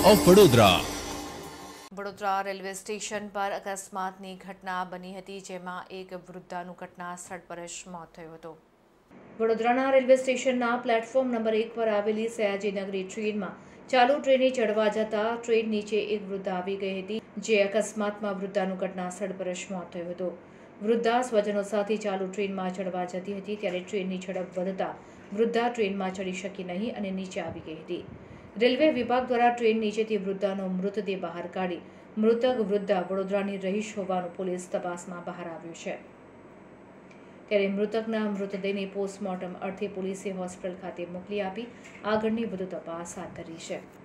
Of Vadodara. Vadodara railway station પર અકસ્માતની ઘટના બની હતી, જેમાં એક વૃદ્ધાનું ઘટના સ્થળ પર જ મોત થયું હતું. વડોદરાના રેલવે સ્ટેશનના પ્લેટફોર્મ નંબર 1 પર આવેલી સયાજીનગરી ટ્રેનમાં ચાલુ ટ્રેને ચડવા જતા ટ્રેન નીચે એક વૃદ્ધા આવી ગઈ હતી, જે અકસ્માતમાં વૃદ્ધાનું ઘટના સ્થળ પર જ મોત થયું હતું. વૃદ્ધા સ્વજનો સાથે ચાલુ ટ્રેનમાં ચડવા જતી હતી, ત્યારે ટ્રેનની ઝડપ વધતા વૃદ્ધા ટ્રેનમાં ચડી શકી નહીં અને નીચે આવી ગઈ હતી. રેલવે વિભાગ દ્વારા ટ્રેન નીચેથી વૃદ્ધાનો મૃતદેહ બહાર કાઢી મૃતક વૃદ્ધા વડોદરાની રહીશ હોવાનું પોલીસ તપાસમાં બહાર આવ્યું છે. ત્યારે મૃતકના મૃતદેહને પોસ્ટમોર્ટમ અર્થે પોલીસે હોસ્પિટલ ખાતે મોકલી આપી આગળની વધુ તપાસ હાથ ધરી છે.